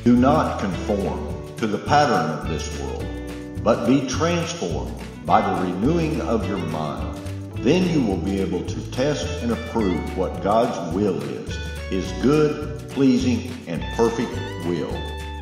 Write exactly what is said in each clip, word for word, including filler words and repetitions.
Do not conform to the pattern of this world, but be transformed by the renewing of your mind. Then you will be able to test and approve what God's will is, His good, pleasing, and perfect will.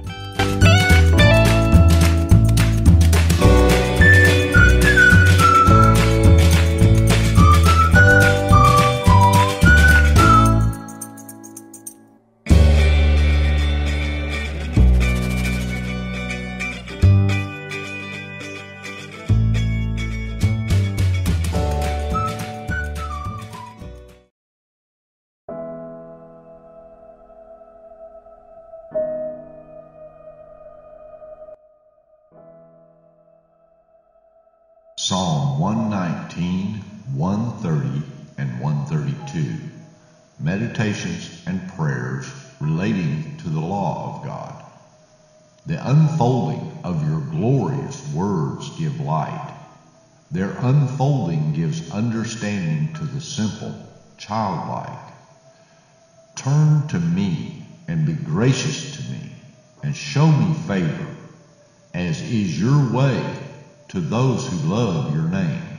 Psalm one nineteen, one thirty, and one thirty-two. Meditations and prayers relating to the law of God. The unfolding of your glorious words give light. Their unfolding gives understanding to the simple, childlike. Turn to me and be gracious to me, and show me favor, as is your way to those who love your name.